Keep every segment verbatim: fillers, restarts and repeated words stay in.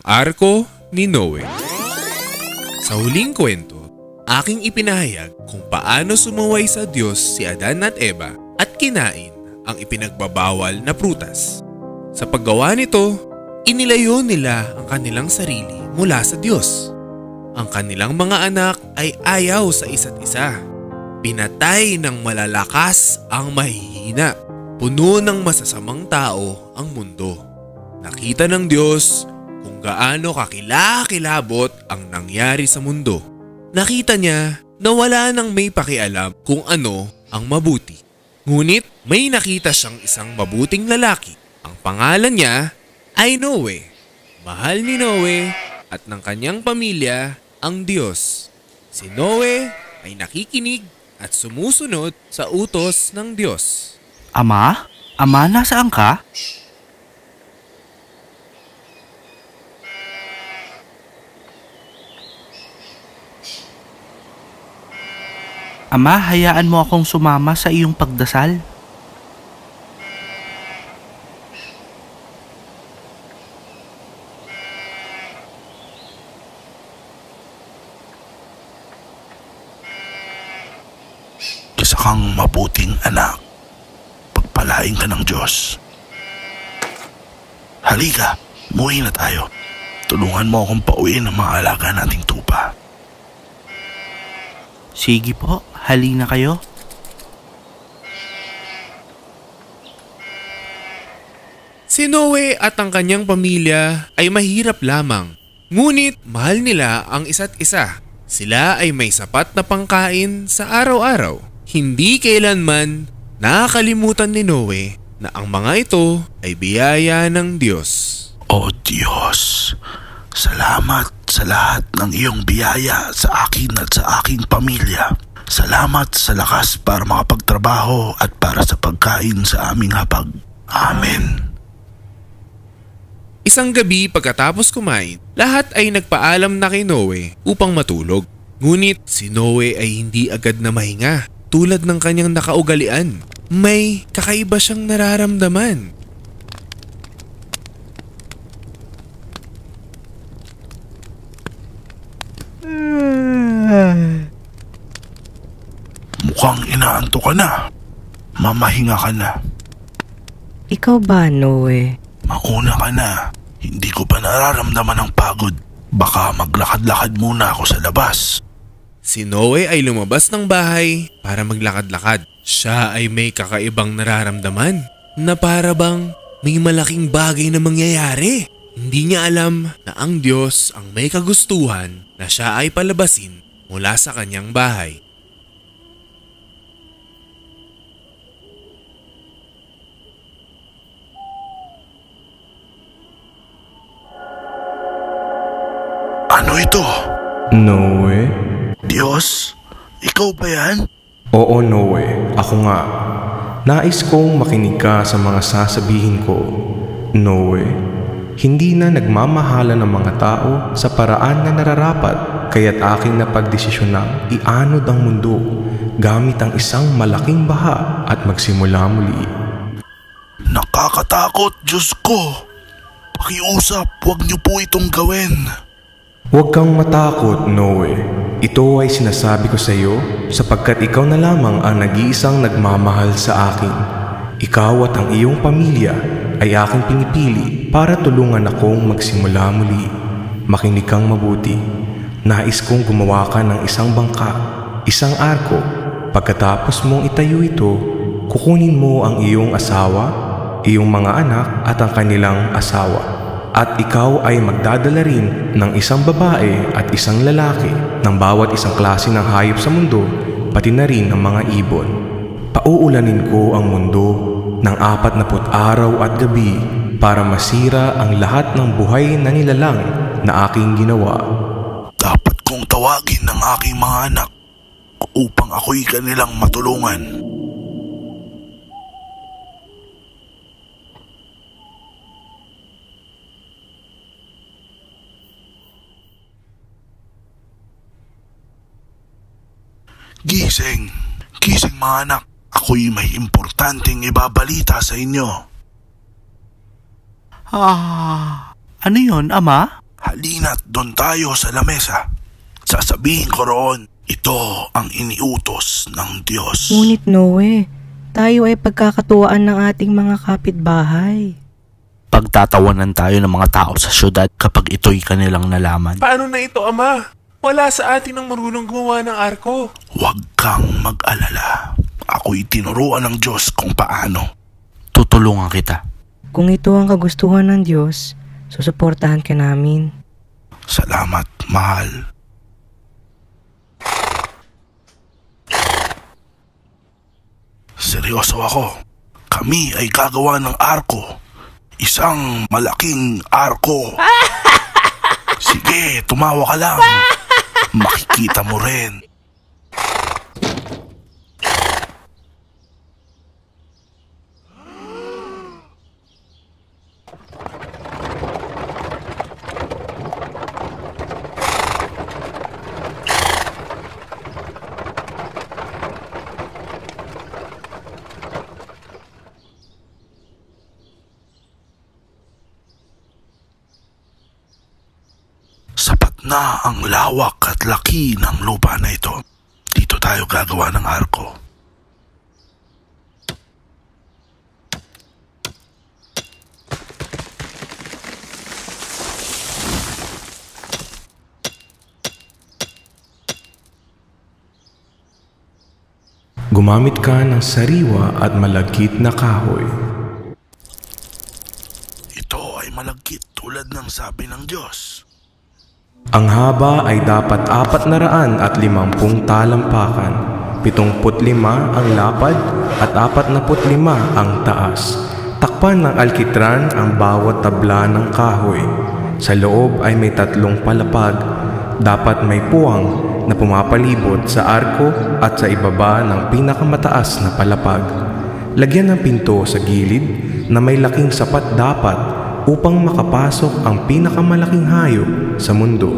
arko ni Noe. Sa huling kwento, aking ipinahayag kung paano sumuway sa Diyos si Adan at Eva at kinain ang ipinagbabawal na prutas. Sa paggawa nito, inilayo nila ang kanilang sarili mula sa Diyos. Ang kanilang mga anak ay ayaw sa isa't isa. Pinatay ng malalakas ang mahihina. Puno ng masasamang tao ang mundo. Nakita ng Diyos kung gaano kakilakilabot ang nangyari sa mundo. Nakita niya na wala nang may pakialam kung ano ang mabuti. Ngunit may nakita siyang isang mabuting lalaki. Ang pangalan niya ay Noe. Mahal ni Noe at ng kanyang pamilya ang Diyos. Si Noe ay nakikinig at sumusunod sa utos ng Diyos. Ama? Ama, nasaan ka? Ama, hayaan mo akong sumama sa iyong pagdasal. Isa kang mabuting anak. Pagpalain ka ng Diyos. Halika, umuwi na tayo. Tulungan mo akong pauwiin ang mga alaga nating tupa. Sige po, halina kayo. Si Noe at ang kanyang pamilya ay mahirap lamang. Ngunit mahal nila ang isa't isa. Sila ay may sapat na pangkain sa araw-araw. Hindi kailanman nakakalimutan ni Noe na ang mga ito ay biyaya ng Diyos. O Diyos, salamat sa lahat ng iyong biyaya sa akin at sa aking pamilya. Salamat sa lakas para makapagtrabaho at para sa pagkain sa aming hapag. Amen. Isang gabi pagkatapos kumain, lahat ay nagpaalam na kay Noe upang matulog. Ngunit si Noe ay hindi agad na mahinga. Tulad ng kanyang nakaugalian, may kakaiba siyang nararamdaman. Mukhang inaanto ka na. Mamahinga ka na. Ikaw ba, Noe? Mauna ka na. Hindi ko pa nararamdaman ang pagod. Baka maglakad-lakad muna ako sa labas. Si Noe ay lumabas ng bahay para maglakad-lakad. Siya ay may kakaibang nararamdaman na para bang may malaking bagay na mangyayari. Hindi niya alam na ang Diyos ang may kagustuhan na siya ay palabasin mula sa kanyang bahay. Ano ito? Noe? Diyos? Ikaw ba yan? Oo, Noe. Ako nga. Nais kong makinig ka sa mga sasabihin ko. Noe, hindi na nagmamahala ng mga tao sa paraan na nararapat, kaya't aking napagdesisyonang ianod ang mundo gamit ang isang malaking baha at magsimula muli. Nakakatakot, Diyos ko. Pakiusap, huwag niyo po itong gawin. Huwag kang matakot, Noe. Ito ay sinasabi ko sa iyo sapagkat ikaw na lamang ang nag-iisang nagmamahal sa akin. Ikaw at ang iyong pamilya ay aking pinipili para tulungan akong magsimula muli. Makinig kang mabuti. Nais kong gumawa ka ng isang bangka, isang arko. Pagkatapos mong itayo ito, kukunin mo ang iyong asawa, iyong mga anak at ang kanilang asawa. At ikaw ay magdadala rin ng isang babae at isang lalaki ng bawat isang klase ng hayop sa mundo, pati na rin ng mga ibon. Pauulanin ko ang mundo ng apat na put araw at gabi para masira ang lahat ng buhay na nilalang na aking ginawa. Dapat kong tawagin ng aking mga anak upang ako'y kanilang matulungan. Gising, gising mga anak. Ako'y may importanteng ibabalita sa inyo. Ah, ano yon, Ama? Halina't doon tayo sa lamesa. Sasabihin ko roon, ito ang iniutos ng Diyos. Ngunit Noe, tayo ay pagkakatuwaan ng ating mga kapitbahay. Pagtatawanan tayo ng mga tao sa syudad kapag ito'y kanilang nalaman. Paano na ito, Ama? Wala sa atin ang marunong gumawa ng arko. Huwag kang mag-alala. Ako'y tinuruan ng Diyos kung paano. Tutulungan kita. Kung ito ang kagustuhan ng Diyos, susuportahan ka namin. Salamat, mahal. Seryoso ako. Kami ay gagawa ng arko. Isang malaking arko. Sige, tumawa ka lang. Makikita mo rin. Sapat na ang lawak at laki ng lupa na ito. Dito tayo gagawa ng arko. Gumamit ka ng sariwa at malagkit na kahoy. Ito ay malagkit tulad ng sabi ng Diyos. Ang haba ay dapat apat na raan at limampung talampakan, pitungput lima ang lapad at apat na put lima ang taas. Takpan ng alkitran ang bawat tabla ng kahoy. Sa loob ay may tatlong palapag. Dapat may puwang na pumapalibot sa arko at sa ibaba ng pinakamataas na palapag. Lagyan ng pinto sa gilid na may laking sapat dapat upang makapasok ang pinakamalaking hayop sa mundo.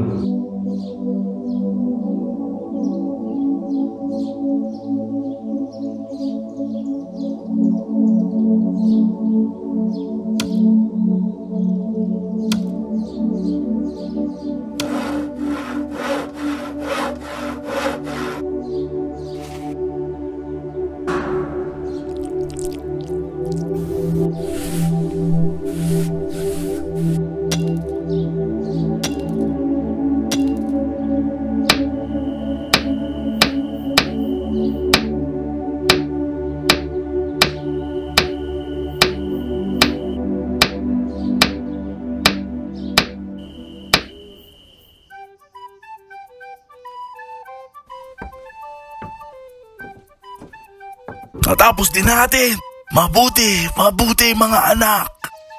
Natapos din natin. Mabuti, mabuti mga anak.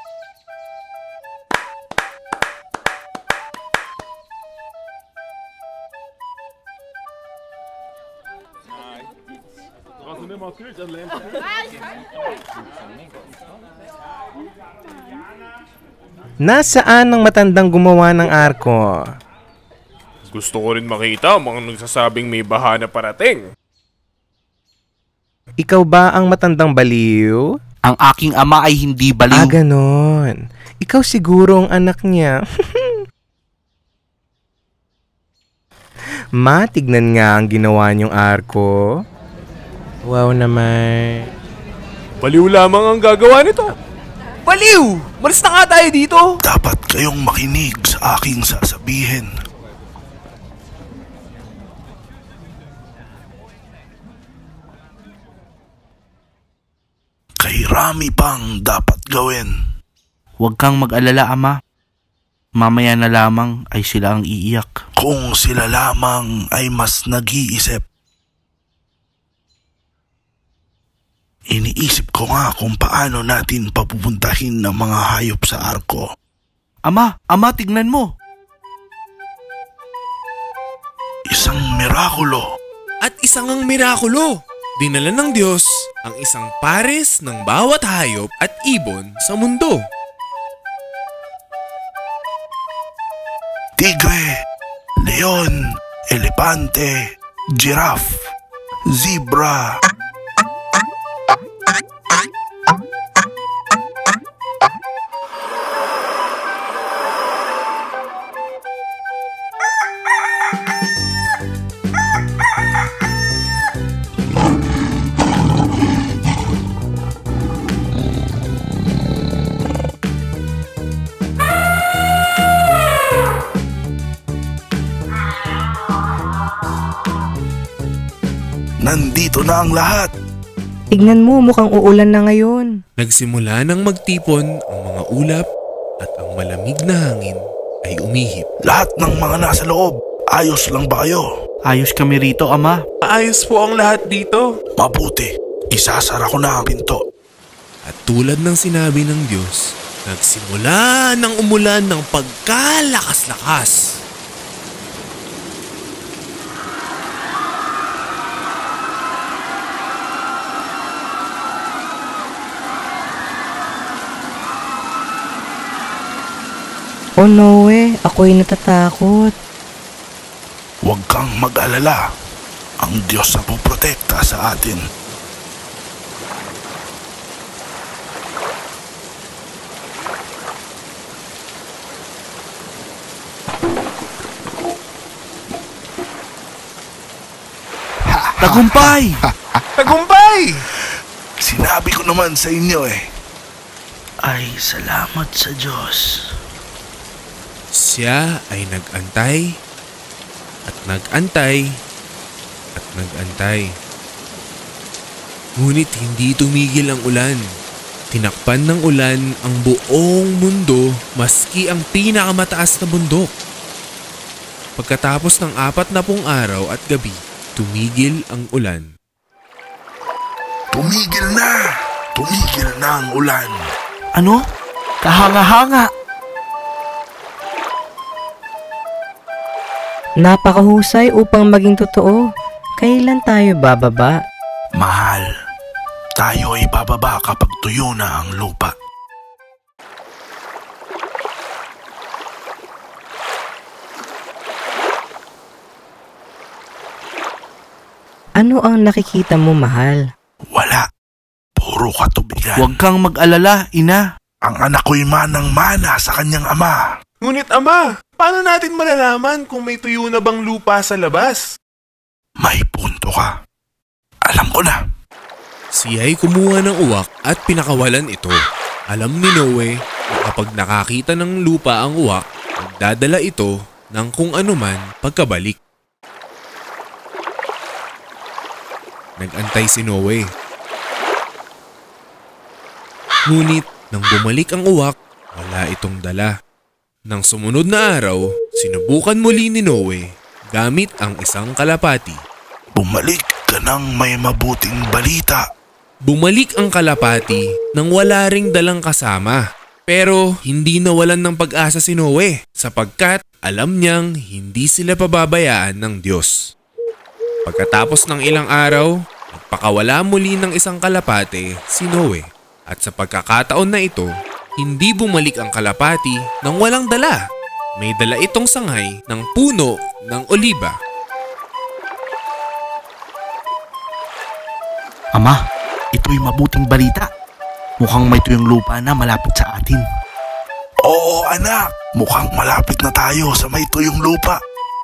Nasaan ang matandang gumawa ng arko? Gusto ko rin makita ang mga nagsasabing may baha na parating. Ikaw ba ang matandang baliw? Ang aking ama ay hindi baliw. Ah, ganon. Ikaw siguro ang anak niya. Ma, tignan nga ang ginawa niyong arko. Wow naman. Baliw lamang ang gagawa nito. Baliw! Malis na nga tayo dito. Dapat kayong makinig sa aking sasabihin. Kay rami pang dapat gawin. Huwag kang mag-alala, ama. Mamaya na lamang ay sila ang iiyak. Kung sila lamang ay mas nag-iisip. Iniisip ko nga kung paano natin papupuntahin ng mga hayop sa arko. Ama, ama, tignan mo. Isang mirakulo. At isang ang mirakulo. Dinala ng Diyos ang isang pares ng bawat hayop at ibon sa mundo. Tigre, leon, elepante, giraffe, zebra. nandito na ang lahat. Tignan mo, mukhang uulan na ngayon. Nagsimula nang magtipon ang mga ulap at ang malamig na hangin ay umihip. Lahat ng mga nasa loob, ayos lang ba kayo? Ayos kami rito, Ama. Ayos po ang lahat dito. Mabuti, isasara ko na ang pinto. At tulad ng sinabi ng Diyos, nagsimula ng umulan ng pagkalakas-lakas. Oh Noe, ako'y natatakot. Huwag kang mag-alala. Ang Diyos ang puprotekta sa atin. Tagumpay! Tagumpay! Sinabi ko naman sa inyo eh. Ay, salamat sa Diyos. Siya ay nag-antay at nag-antay at nag-antay. Ngunit hindi tumigil ang ulan. Tinakpan ng ulan ang buong mundo maski ang pinakamataas na bundok. Pagkatapos ng apat na pung araw at gabi, tumigil ang ulan. Tumigil na! Tumigil na ang ulan. Ano? Kahanga-hanga! Napakahusay upang maging totoo. Kailan tayo bababa? Mahal, tayo ay bababa kapag tuyo na ang lupa. Ano ang nakikita mo, mahal? Wala. Puro katubigan. Huwag kang mag-alala, ina. Ang anak ko'y manang-mana sa kanyang ama. Ngunit ama, paano natin malalaman kung may tuyo na bang lupa sa labas? May punto ka. Alam ko na. Siya ay kumuha ng uwak at pinakawalan ito. Alam ni Noe na kapag nakakita ng lupa ang uwak, magdadala ito ng kung anuman pagkabalik. Nag-antay si Noe. Ngunit nang bumalik ang uwak, wala itong dala. Nang sumunod na araw, sinubukan muli ni Noe gamit ang isang kalapati. Bumalik ka ng may mabuting balita. Bumalik ang kalapati nang wala ring dalang kasama. Pero hindi nawalan ng pag-asa si Noe sapagkat alam niyang hindi sila pababayaan ng Diyos. Pagkatapos ng ilang araw, nagpakawala muli ng isang kalapate si Noe. At sa pagkakataon na ito, hindi bumalik ang kalapati nang walang dala. May dala itong sangay ng puno ng oliba. Ama, ito'y mabuting balita. Mukhang may tuyong lupa na malapit sa atin. Oo anak, mukhang malapit na tayo sa may tuyong lupa.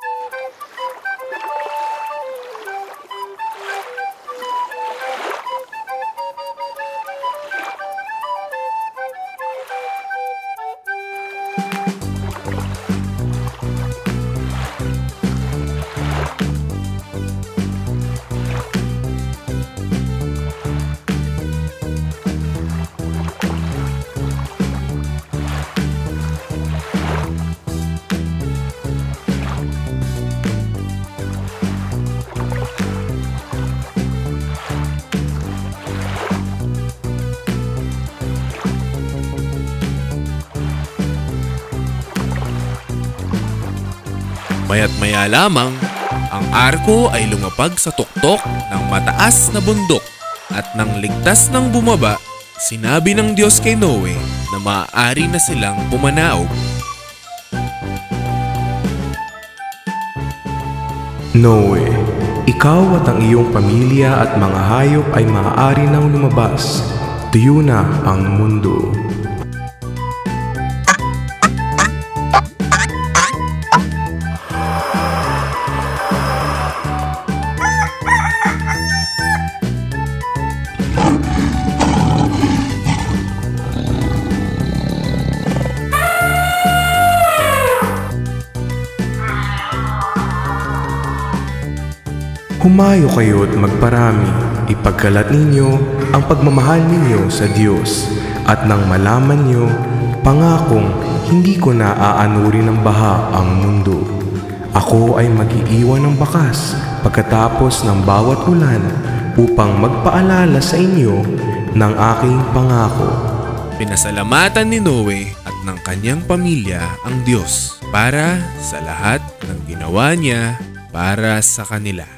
Maya't maya lamang, ang arko ay lumapag sa tuktok ng mataas na bundok at nang ligtas ng bumaba, sinabi ng Diyos kay Noe na maaari na silang pumanaog. Noe, ikaw at ang iyong pamilya at mga hayop ay maaari nang lumabas. Tuyo na ang mundo. Humayo kayo at magparami, ipagkalat ninyo ang pagmamahal ninyo sa Diyos, at nang malaman nyo, pangakong hindi ko na aanurin ng baha ang mundo. Ako ay mag-iiwan ng bakas pagkatapos ng bawat ulan upang magpaalala sa inyo ng aking pangako. Pinasalamatan ni Noe at ng kanyang pamilya ang Diyos para sa lahat ng ginawa niya para sa kanila.